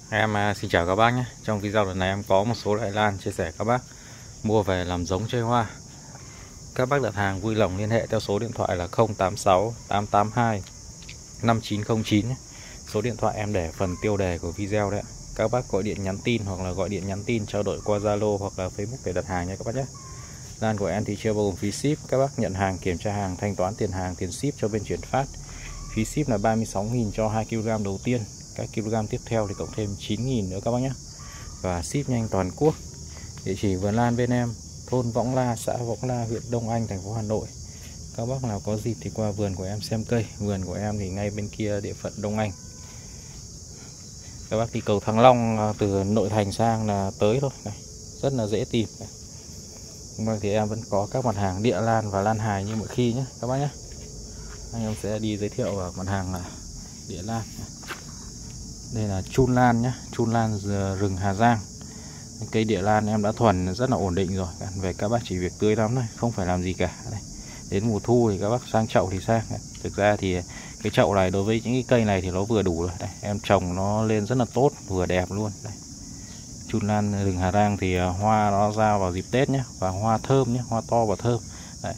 Xin chào các bác nhé. Trong video lần này em có một số loại lan chia sẻ các bác mua về làm giống chơi hoa. Các bác đặt hàng vui lòng liên hệ theo số điện thoại là 086 882 5909 nhé. Số điện thoại em để phần tiêu đề của video đấy. Các bác gọi điện nhắn tin hoặc là gọi điện nhắn tin trao đổi qua Zalo hoặc là Facebook để đặt hàng nha các bác nhé. Lan của em thì chưa bao gồm phí ship. Các bác nhận hàng, kiểm tra hàng, thanh toán tiền hàng, tiền ship cho bên chuyển phát. Phí ship là 36.000 cho 2 kg đầu tiên. Các kg tiếp theo thì cộng thêm 9.000 nữa các bác nhé. Và ship nhanh toàn quốc. Địa chỉ vườn lan bên em, thôn Võng La, xã Võng La, huyện Đông Anh, thành phố Hà Nội. Các bác nào có dịp thì qua vườn của em xem cây. Vườn của em thì ngay bên kia địa phận Đông Anh. Các bác đi cầu Thăng Long từ nội thành sang là tới thôi này. Rất là dễ tìm này. Nhưng thì em vẫn có các mặt hàng địa lan và lan hài như mọi khi nhé các bác nhé. Anh em sẽ đi giới thiệu mặt hàng là địa lan. Đây là chun lan nhé, chun lan rừng Hà Giang. Cây địa lan em đã thuần rất là ổn định rồi. Về các bác chỉ việc tưới lắm thôi, không phải làm gì cả. Đây. Đến mùa thu thì các bác sang chậu thì sang. Thực ra thì cái chậu này đối với những cái cây này thì nó vừa đủ rồi. Đây, em trồng nó lên rất là tốt, vừa đẹp luôn. Đây. Chun lan rừng Hà Giang thì hoa nó ra vào dịp Tết nhé, và hoa thơm nhé, hoa to và thơm. Đây.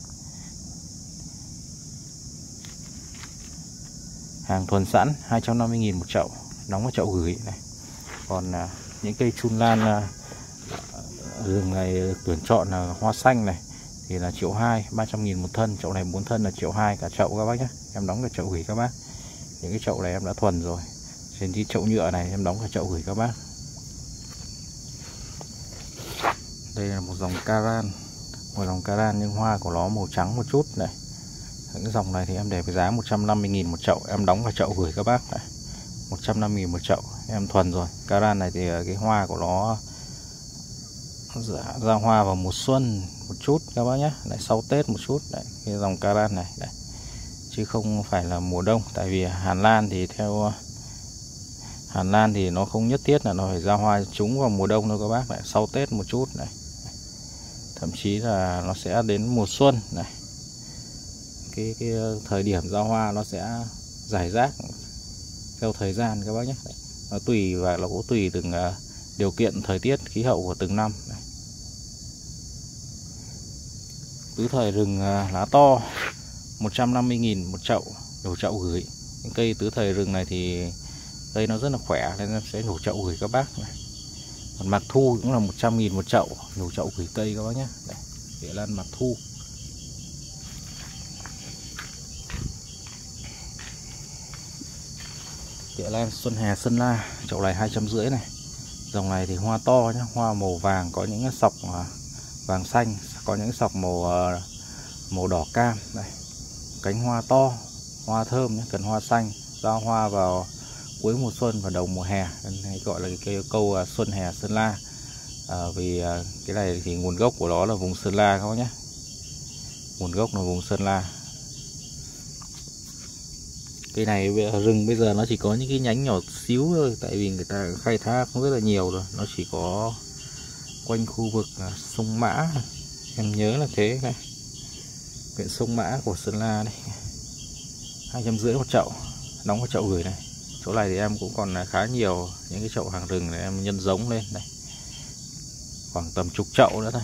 Hàng thuần sẵn 250.000 một chậu, đóng vào chậu gửi này. Còn những cây chun lan rừng này được tuyển chọn là hoa xanh này thì là 1,2 triệu, 300.000 một thân. Chậu này 4 thân là 1,2 triệu cả chậu các bác nhé. Em đóng cả chậu gửi các bác. Những cái chậu này em đã thuần rồi. Trên cái chậu nhựa này em đóng cả chậu gửi các bác. Đây là một dòng caran, một dòng caran nhưng hoa của nó màu trắng một chút này. Cái dòng này thì em để với giá 150.000 một chậu, em đóng vào chậu gửi các bác này. 150.000 một chậu, em thuần rồi. Caran này thì cái hoa của nó ra hoa vào mùa xuân một chút các bác nhé, lại sau Tết một chút đấy, cái dòng caran này đấy. Chứ không phải là mùa đông. Tại vì Hàn Lan thì theo Hàn Lan thì nó không nhất thiết là nó phải ra hoa trúng vào mùa đông đâu các bác, lại sau Tết một chút này. Thậm chí là nó sẽ đến mùa xuân này. Cái thời điểm ra hoa nó sẽ rải rác theo thời gian các bác nhé. Nó tùy và nó cũng tùy từng điều kiện thời tiết khí hậu của từng năm. Tứ thời rừng lá to 150.000 một chậu, đổ chậu gửi. Những cây tứ thời rừng này thì cây nó rất là khỏe nên em sẽ đổ chậu gửi các bác này. Còn mạc thu cũng là 100.000 một chậu, đổ chậu gửi cây các bác nhé. Đây, địa lan mạc thu. Địa lan Xuân Hè Sơn La, chậu này 250 này. Dòng này thì hoa to nhé, hoa màu vàng, có những sọc vàng xanh, có những sọc màu đỏ cam. Đây. Cánh hoa to, hoa thơm nhé, cần hoa xanh, ra hoa vào cuối mùa xuân và đầu mùa hè, hay gọi là cái câu Xuân Hè Sơn La. Vì cái này thì nguồn gốc của nó là vùng Sơn La các bác nhé. Nguồn gốc là vùng Sơn La. Cây này rừng bây giờ nó chỉ có những cái nhánh nhỏ xíu thôi, tại vì người ta khai thác rất là nhiều rồi. Nó chỉ có quanh khu vực sông Mã, em nhớ là thế này, huyện sông Mã của Sơn La đây. 250 một chậu, đóng vào chậu gửi này. Chỗ này thì em cũng còn khá nhiều những cái chậu hàng rừng này, em nhân giống lên này, khoảng tầm chục chậu nữa thôi.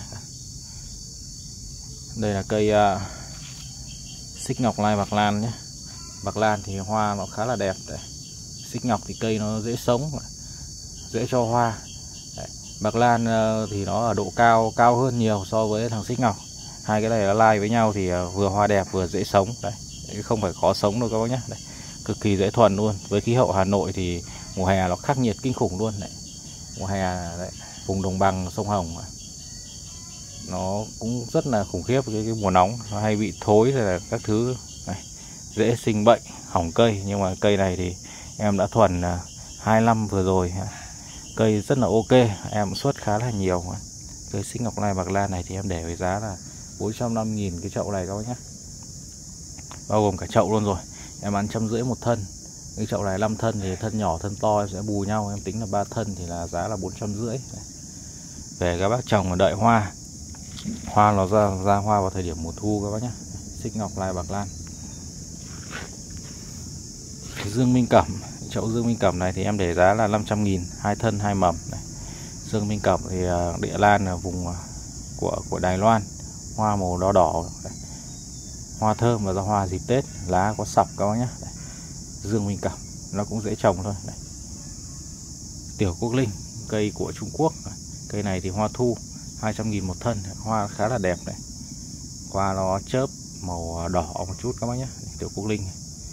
Đây là cây xích ngọc lai bạc lan nhé. Bạc lan thì hoa nó khá là đẹp đấy. Xích ngọc thì cây nó dễ sống, dễ cho hoa đấy. Bạc lan thì nó ở độ cao hơn nhiều so với thằng xích ngọc. Hai cái này nó lai với nhau thì vừa hoa đẹp vừa dễ sống đấy. Không phải khó sống đâu các bác nhé. Đây, cực kỳ dễ thuần luôn. Với khí hậu Hà Nội thì mùa hè nó khắc nghiệt kinh khủng luôn đấy. Mùa hè đấy, vùng đồng bằng sông Hồng nó cũng rất là khủng khiếp. Cái mùa nóng nó hay bị thối rồi là các thứ này, dễ sinh bệnh, hỏng cây. Nhưng mà cây này thì em đã thuần 2 năm vừa rồi, cây rất là ok, em xuất khá là nhiều. Cây xích ngọc lai bạc lan này thì em để với giá là 450.000 cái chậu này các bác nhé, bao gồm cả chậu luôn rồi. Em bán 150 một thân. Cái chậu này 5 thân thì thân nhỏ thân to em sẽ bù nhau, em tính là 3 thân thì là giá là 450. Về các bác trồng và đợi hoa, hoa nó ra hoa vào thời điểm mùa thu các bác nhé. Xích ngọc lai bạc lan. Dương Minh Cẩm, Chậu Dương Minh Cẩm này thì em để giá là 500.000, 2 thân 2 mầm này. Dương Minh Cẩm thì địa lan là vùng của Đài Loan, hoa màu đỏ đỏ, hoa thơm và ra hoa dịp Tết, lá có sọc các bác nhé. Dương Minh Cẩm nó cũng dễ trồng thôi. Đây. Tiểu Quốc Linh, cây của Trung Quốc. Cây này thì hoa thu 200.000 một thân, hoa khá là đẹp này. Hoa nó chớp màu đỏ một chút các bác nhé. Tiểu Quốc Linh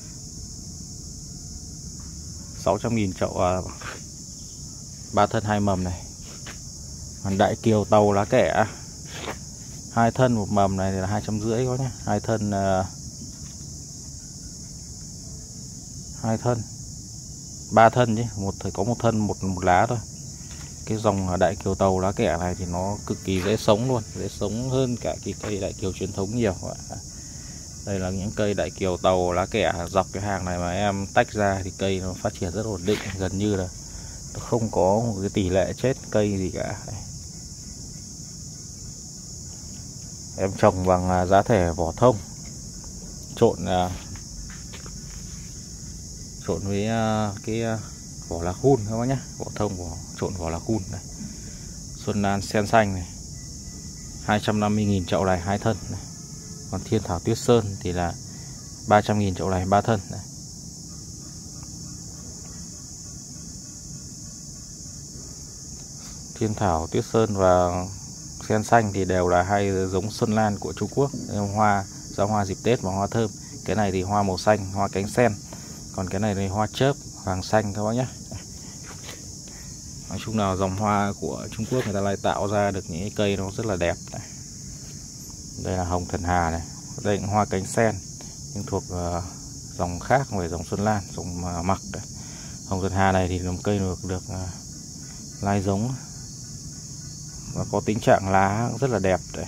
600.000 chậu 3 thân 2 mầm này. Còn Đại Kiều Tàu lá kẻ 2 thân một mầm này là 250 có nhé. 2 thân 3 thân chứ, có một thân một lá thôi. Cái dòng Đại Kiều Tàu lá kẻ này thì nó cực kỳ dễ sống luôn, dễ sống hơn cả cái cây Đại Kiều truyền thống nhiều. Đây là những cây Đại Kiều Tàu lá kẻ dọc cái hàng này mà em tách ra thì cây nó phát triển rất ổn định, gần như là không có một cái tỷ lệ chết cây gì cả. Em trồng bằng giá thể vỏ thông trộn với cái vỏ lá khun các bác nhé. Vỏ thông trộn vỏ lá khun này. Xuân Lan sen xanh này 250.000 chậu này 2 thân này. Còn Thiên Thảo Tuyết Sơn thì là 300.000 chậu này 3 thân này. Thiên Thảo Tuyết Sơn và sen xanh thì đều là hai giống Xuân Lan của Trung Quốc, hoa ra hoa dịp Tết và hoa thơm. Cái này thì hoa màu xanh, hoa cánh sen. Còn cái này thì hoa chớp vàng xanh các bác nhé. Nói chung là dòng hoa của Trung Quốc người ta lại tạo ra được những cái cây nó rất là đẹp này. Đây là hồng thần hà này. Đây là hoa cánh sen nhưng thuộc dòng khác, không phải dòng Xuân Lan, dòng mặc. Hồng thần hà này thì là một cây được lai giống và có tính trạng lá rất là đẹp đấy.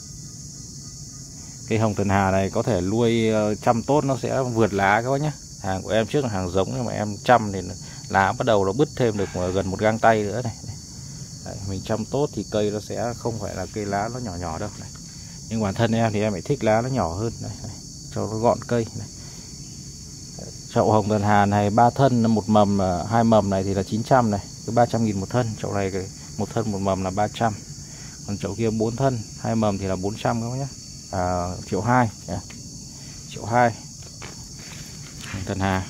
Cây hồng thần hà này có thể nuôi chăm tốt nó sẽ vượt lá các bác nhé. Hàng của em trước là hàng giống nhưng mà em chăm thì lá bắt đầu nó bứt thêm được gần một gang tay nữa này. Đấy, mình chăm tốt thì cây nó sẽ không phải là cây lá nó nhỏ nhỏ đâu này. Nhưng bản thân em thì em phải thích lá nó nhỏ hơn này, cho nó gọn cây này. Chậu hồng thần hà này 3 thân một mầm 2 mầm này thì là 900 này, cứ 300.000 một thân. Chậu này một thân một mầm là 300. Còn chậu kia 4 thân 2 mầm thì là 400 các bác nhé. 1.200.000. Triệu 2. Thần hà.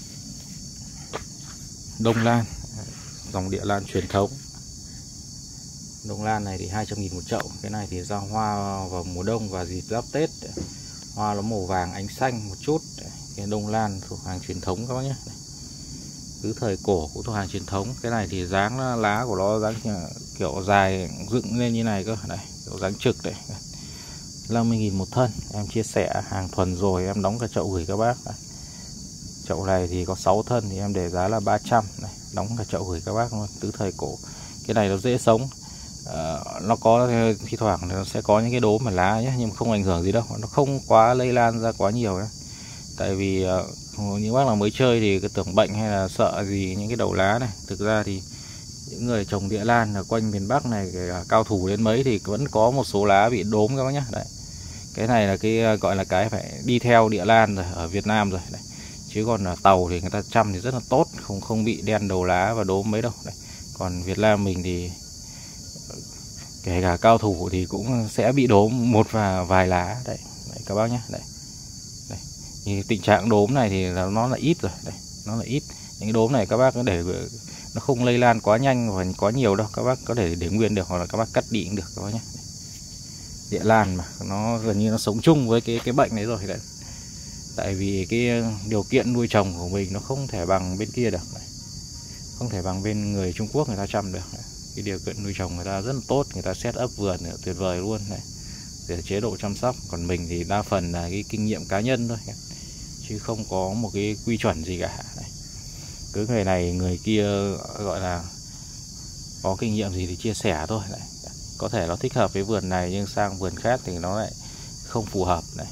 Đông Lan, dòng địa lan truyền thống. Đông Lan này thì 200.000 một chậu. Cái này thì ra hoa vào mùa đông và dịp giáp Tết. Hoa nó màu vàng ánh xanh một chút. Cái Đông Lan thuộc hàng truyền thống các bác nhé. Từ thời cổ cũng thuộc hàng truyền thống. Cái này thì dáng lá của nó dáng kiểu dài dựng lên như này cơ. Đây, kiểu dáng trực đấy. 50.000 một thân. Em chia sẻ hàng thuần rồi em đóng cả chậu gửi các bác. Chậu này thì có 6 thân thì em để giá là 300 này, đóng cả chậu gửi các bác luôn. Từ thời cổ. Cái này nó dễ sống. Nó có thi thoảng nó sẽ có những cái đốm ở lá nhé, nhưng mà không ảnh hưởng gì đâu, nó không quá lây lan ra quá nhiều nhé. Tại vì những bác nào mới chơi thì cứ tưởng bệnh hay là sợ gì những cái đầu lá này. Thực ra thì những người trồng địa lan ở quanh miền Bắc này, cao thủ đến mấy thì vẫn có một số lá bị đốm các bác nhé. Đấy, cái này là cái gọi là cái phải đi theo địa lan rồi ở Việt Nam rồi đấy. Chứ còn là Tàu thì người ta chăm thì rất là tốt, không bị đen đầu lá và đốm mấy đâu. Đấy. Còn Việt Nam mình thì kể cả cao thủ thì cũng sẽ bị đốm một và vài lá đấy, các bác nhé. Đấy. Thì tình trạng đốm này thì nó là ít rồi đây, nó là ít. Những cái đốm này các bác cứ để nó không lây lan quá nhanh và quá nhiều đâu, các bác có thể để nguyên được hoặc là các bác cắt đi cũng được các bác nhé. Địa lan mà nó gần như nó sống chung với cái bệnh đấy rồi đấy. Tại vì cái điều kiện nuôi trồng của mình nó không thể bằng bên kia được này. Không thể bằng bên người Trung Quốc người ta chăm được này. Cái điều kiện nuôi trồng người ta rất là tốt, người ta set up vườn tuyệt vời luôn này. Để chế độ chăm sóc. Còn mình thì đa phần là cái kinh nghiệm cá nhân thôi, chứ không có một cái quy chuẩn gì cả này. Cứ người này người kia gọi là có kinh nghiệm gì thì chia sẻ thôi này. Có thể nó thích hợp với vườn này nhưng sang vườn khác thì nó lại không phù hợp này.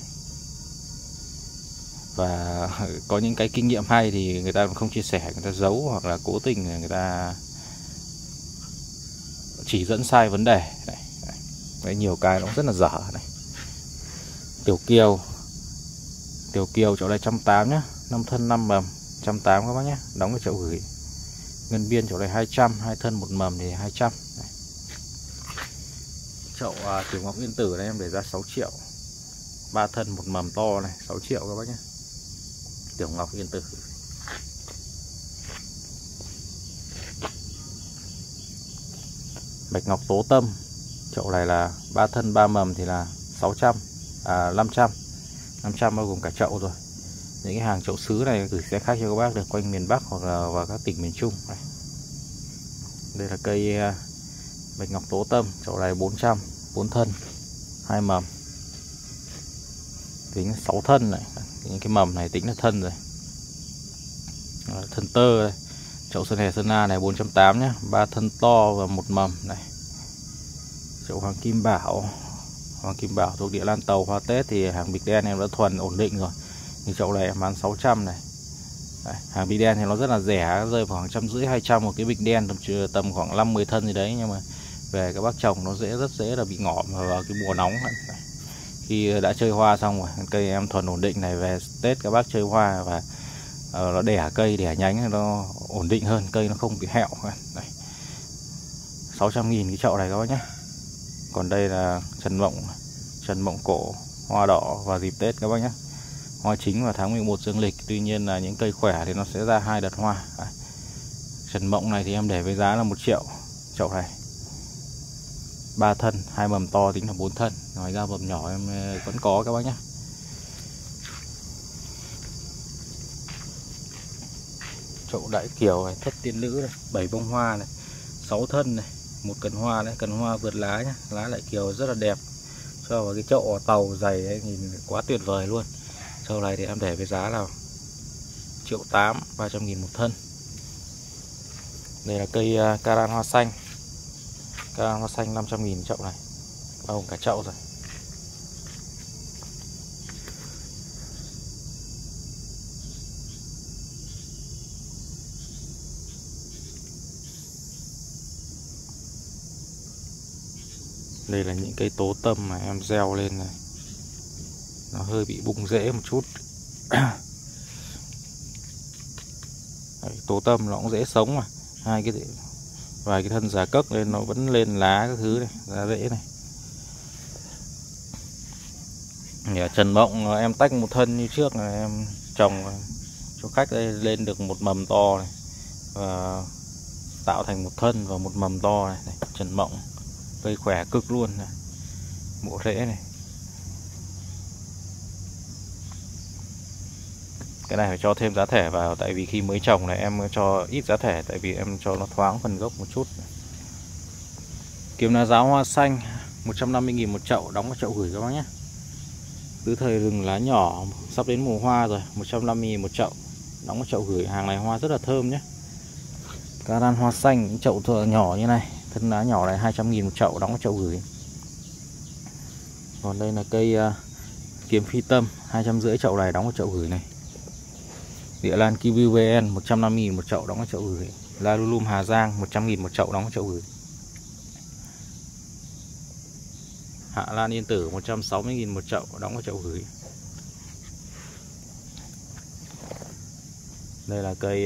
Và có những cái kinh nghiệm hay thì người ta không chia sẻ, người ta giấu hoặc là cố tình người ta chỉ dẫn sai vấn đề này. Đấy, nhiều cái nó rất là dở này. Tiểu Kiều chỗ đây 180 nhá, 5 thân 5 mầm, 180 các bác nhé, đóng vào chậu gửi. Ngân biên chậu này 200, 2 thân 1 mầm thì 200. Đấy. Chậu Tiểu Ngọc Yên Tử này em để ra 6 triệu. 3 thân 1 mầm to này 6 triệu các bác nhé. Tiểu Ngọc Yên Tử. Bạch Ngọc Tố Tâm, chậu này là 3 thân 3 mầm thì là 600, 500 bao gồm cả chậu rồi. Những cái hàng chậu sứ này gửi xe khách cho các bác được quanh miền Bắc hoặc là vào các tỉnh miền Trung. Đây là cây Bạch Ngọc Tố Tâm, chậu này 400, 4 thân 2 mầm. Tính 6 thân này, những cái mầm này tính là thân rồi. Thân tơ đây. Chậu Sơn Hề Sơn Na này 480 nhé, 3 thân to và 1 mầm này. Chậu Hoàng Kim Bảo, Hoàng Kim Bảo thuộc địa Lan Tàu hoa Tết thì hàng bịch đen em đã thuần ổn định rồi. Thì chậu này em bán 600 này. Đấy, hàng bịch đen thì nó rất là rẻ, rơi vào khoảng 150 200 một cái bịch đen, tầm khoảng 5-10 thân gì đấy, nhưng mà về các bác trồng nó rất dễ là bị ngõm vào cái mùa nóng. Đấy. Khi đã chơi hoa xong rồi, cây em thuần ổn định này, về Tết các bác chơi hoa và nó đẻ cây, đẻ nhánh nó ổn định hơn, cây nó không bị hẹo. Đây. 600.000 cái chậu này các bác nhé. Còn đây là Trần Mộng Cổ, hoa đỏ vào dịp Tết các bác nhé. Hoa chính vào tháng 11 dương lịch, tuy nhiên là những cây khỏe thì nó sẽ ra 2 đợt hoa. Trần Mộng này thì em để với giá là 1 triệu chậu này. 3 thân, 2 mầm to tính là 4 thân. Ngoài ra mầm nhỏ em vẫn có các bác nhé. Chậu Đại Kiều này, Thất Tiên Nữ này, 7 bông hoa này, 6 thân này, 1 cần hoa đấy, cần hoa vượt lá nhá, lá Đại Kiều rất là đẹp. Cho vào cái chậu tàu dày ấy, nhìn quá tuyệt vời luôn. Chậu này thì em để với giá là 1,8 triệu, 300.000 một thân. Đây là cây Caran hoa xanh. Caran hoa xanh 500.000 chậu này, bao gồm cả chậu rồi. Đây là những cây tố tâm mà em gieo lên này, nó hơi bị bung rễ một chút. Đấy, tố tâm nó cũng dễ sống mà, vài cái thân giá cấc lên nó vẫn lên lá các thứ này, lá rễ này. Ở Trần Mộng em tách một thân như trước là em trồng cho khách đây, lên được một mầm to này và tạo thành một thân và một mầm to này. Đây, Trần Mộng cây khỏe cực luôn này. Bộ rễ này. Cái này phải cho thêm giá thể vào, tại vì khi mới trồng này em cho ít giá thể, tại vì em cho nó thoáng phần gốc một chút. Kiếm lá giáo hoa xanh 150.000 một chậu, đóng vào chậu gửi các bác nhé. Tứ thời rừng lá nhỏ sắp đến mùa hoa rồi, 150.000 một chậu, đóng vào chậu gửi. Hàng này hoa rất là thơm nhé. Caran hoa xanh, những chậu nhỏ như này, thân lá nhỏ này 200.000 một chậu, đóng vào chậu gửi. Còn đây là cây Kiếm Phi Tâm, 250 chậu này, đóng vào chậu gửi này. Địa Lan Kiwi VN 150.000 một chậu, đóng vào chậu gửi. La Lulum Hà Giang 100.000 một chậu, đóng vào chậu gửi. Hạ Lan Yên Tử 160.000 một chậu, đóng vào chậu gửi. Đây là cây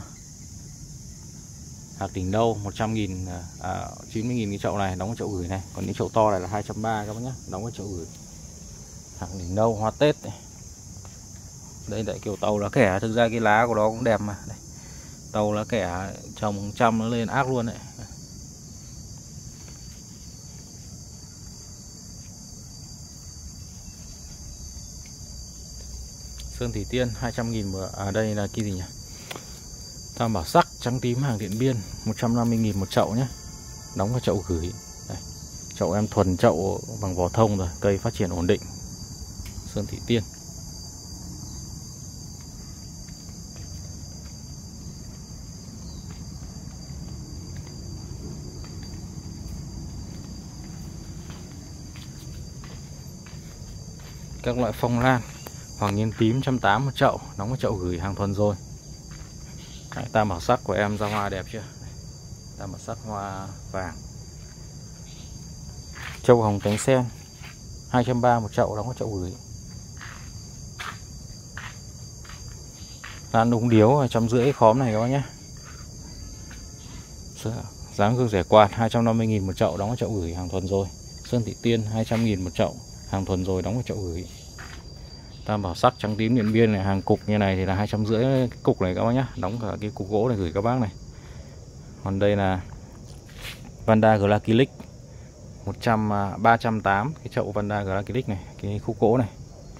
Hạc Đỉnh Đâu 100.000, 90.000 cái chậu này, đóng vào chậu gửi này. Còn những chậu to này là 230 các bác nhé, đóng vào chậu gửi. Hạc Đỉnh Đâu hoa Tết này. Đây Đại Kiều tàu lá kẻ, thực ra cái lá của nó cũng đẹp mà. Đây. Tàu lá kẻ trồng trăm nó lên ác luôn đấy. Sơn Thủy Tiên 200.000 đây là cái gì nhỉ? Tam Bảo Sắc trắng tím hàng Điện Biên 150.000 một chậu nhé, đóng vào chậu gửi. Đây. Chậu em thuần chậu bằng vỏ thông rồi, cây phát triển ổn định. Sơn Thủy Tiên. Các loại phong lan, Hoàng Nhiên tím 180 một chậu, đóng vào chậu gửi, hàng thuần rồi. Đấy, Tam Bảo Sắc của em ra hoa đẹp chưa? Tam Bảo Sắc hoa vàng. Châu Hồng cánh sen 230 một chậu, đóng vào chậu gửi. Lan úng điếu 150 khóm này các bác nhé. Dáng gương rẻ quạt 250.000 một chậu, đóng vào chậu gửi, hàng thuần rồi. Sơn Thị Tiên 200.000 một chậu, hàng thuần rồi, đóng vào chậu gửi. Tam Bảo Sắc trắng tím Điện Biên này, hàng cục như này thì là 250 cái cục này các bác nhé, đóng cả cái cục gỗ này gửi các bác này. Còn đây là Vanda Glacylix 380 cái chậu Vanda Glacylix này, cái khúc gỗ này.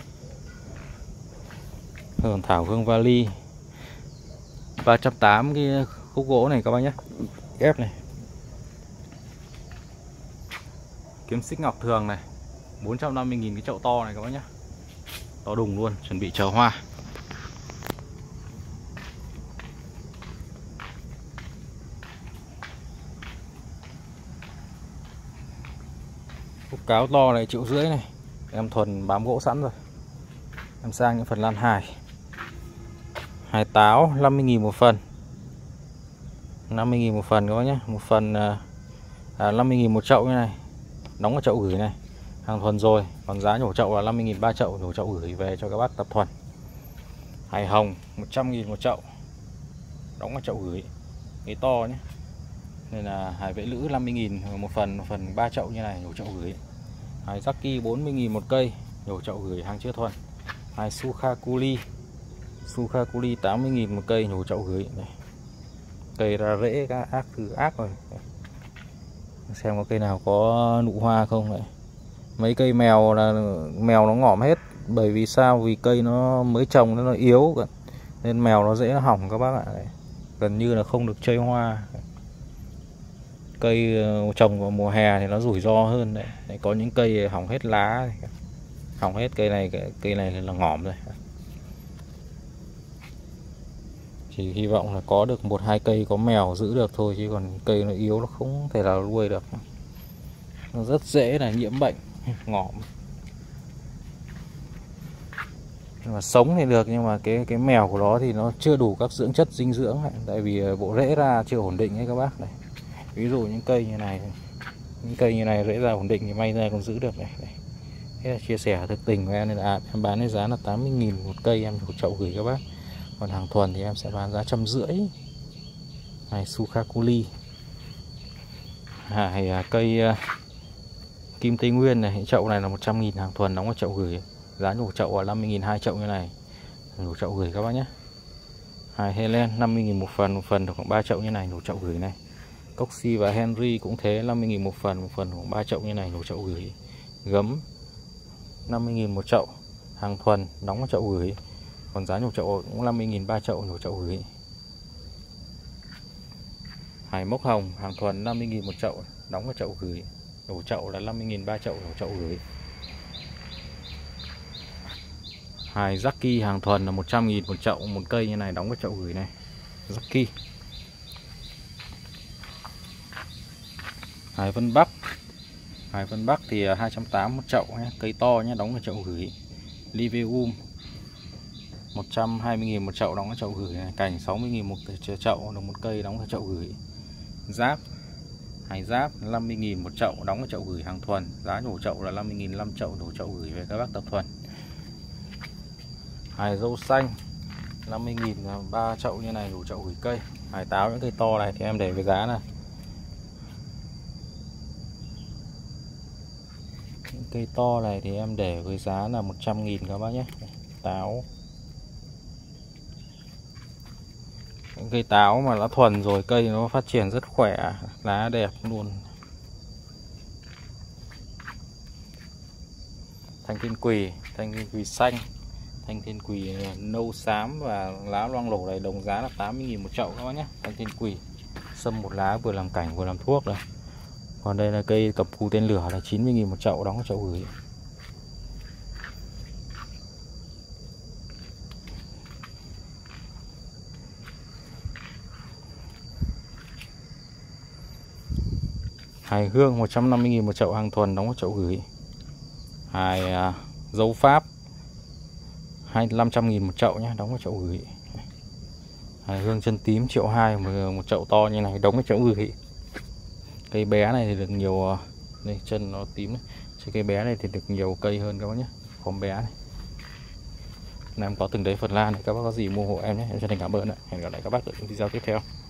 Hương Thảo Hương Valley 380 cái khúc gỗ này các bác nhé, ép này. Kiếm xích ngọc thường này 450.000 cái chậu to này các bác nhé, to đùng luôn, chuẩn bị chờ hoa. Cúc cáo to này 1,5 triệu này, em thuần bám gỗ sẵn rồi. Em sang những phần lan hài. Hài táo 50.000 một phần, 50.000 một phần các bác nhé, một phần 50.000 một chậu như này, đóng vào chậu gửi này, hàng thuần rồi. Còn giá nhổ chậu là 50.000 3 chậu, nhổ chậu gửi về cho các bác tập thuần. Hài hồng 100.000 một chậu, đóng vào chậu gửi, cái to nhé. Nên là hài vẽ lữ 50.000 một phần 3 chậu như này, nhổ chậu gửi. Hài Jackie 40.000 một cây, nhổ chậu gửi, hàng chưa thuần. Hài Sukhakuli 80.000 một cây, nhổ chậu gửi này. Cây ra rễ các ác thứ ác rồi. Xem có cây nào có nụ hoa không vậy. Mấy cây mèo là mèo nó ngỏm hết. Bởi vì sao? Vì cây nó mới trồng nó yếu, nên mèo nó dễ hỏng các bác ạ. Gần như là không được chơi hoa. Cây trồng vào mùa hè thì nó rủi ro hơn đấy. Có những cây hỏng hết lá, hỏng hết. Cây này là ngỏm rồi. Chỉ hy vọng là có được 1-2 cây có mèo giữ được thôi, chứ còn cây nó yếu nó không thể nào nuôi được. Nó rất dễ là nhiễm bệnh, ngỏm. Nhưng mà sống thì được, nhưng mà cái mèo của nó thì nó chưa đủ các dưỡng chất dinh dưỡng, tại vì bộ rễ ra chưa ổn định ấy các bác này. Ví dụ những cây như này rễ ra ổn định thì may ra còn giữ được này. Thế là chia sẻ thực tình của em, nên là em bán với giá là 80.000 một cây, em một chậu gửi các bác. Còn hàng thuần thì em sẽ bán giá 150. Này Sukhakuli. Cây Kim Tây Nguyên này, chậu này là 100.000, hàng thuần, đóng vào chậu gửi. Giá nhổ chậu là 50.000 2 chậu như này, nhổ chậu gửi các bác nhé. Hài Helen 50.000 một phần được khoảng 3 chậu như này, nhổ chậu gửi này. Coxy và Henry cũng thế, 50.000 một phần khoảng 3 chậu như này, nhổ chậu gửi. Gấm 50.000 một chậu, hàng thuần, đóng vào chậu gửi. Còn giá nhổ chậu cũng 50.000 3 chậu, nhổ chậu gửi. Hải Mốc Hồng hàng thuần 50.000 một chậu, đóng vào chậu gửi. Nhổ chậu là 50.000 3 chậu, nhổ chậu gửi. Hài Jackie hàng thuần là 100.000 một chậu, một cây như này, đóng vào chậu gửi này. Jackie. Hải Vân Bắc thì 280 một chậu nhé, cây to nhé, đóng vào chậu gửi. Livium 120.000 một chậu, đóng vào chậu gửi này. Cảnh 60.000 một chậu, được một cây, đóng vào chậu gửi. Giáp, Hải Giáp 50.000 một chậu, đóng vào chậu gửi, hàng thuần. Giá nhổ chậu là 50.000 5 chậu, nhổ chậu gửi về các bác tập thuần. Hải Dâu Xanh 50.000 3 chậu như này, nhổ chậu gửi cây. Hải Táo những cây to này thì em để với giá này, những cây to này thì em để với giá là 100.000 các bác nhé. Táo, những cây táo mà đã thuần rồi, cây nó phát triển rất khỏe, lá đẹp luôn. Thanh thiên quỳ xanh, thanh thiên quỳ nâu xám và lá loang lổ này đồng giá là 80.000 một chậu các bác nhé. Thanh thiên quỳ xâm một lá, vừa làm cảnh vừa làm thuốc đây. Còn đây là cây cẩm cù tên lửa là 90.000 một chậu, đóng vào chậu gửi. Hài Hương 150.000 một chậu, hàng thuần, đóng vào chậu gửi. Hài Dấu Pháp 500.000 một chậu nhé, đóng vào chậu gửi. Hài Hương chân tím 1.2 triệu một chậu to như này, đóng vào chậu gửi. Cây bé này thì được nhiều, đây chân nó tím này. Cây bé này thì được nhiều cây hơn các bác nhé, khóm bé này. Em có từng đấy Phần Lan, các bác có gì mua hộ em nhé. Em chân thành cảm ơn ạ. Hẹn gặp lại các bác ở những video tiếp theo.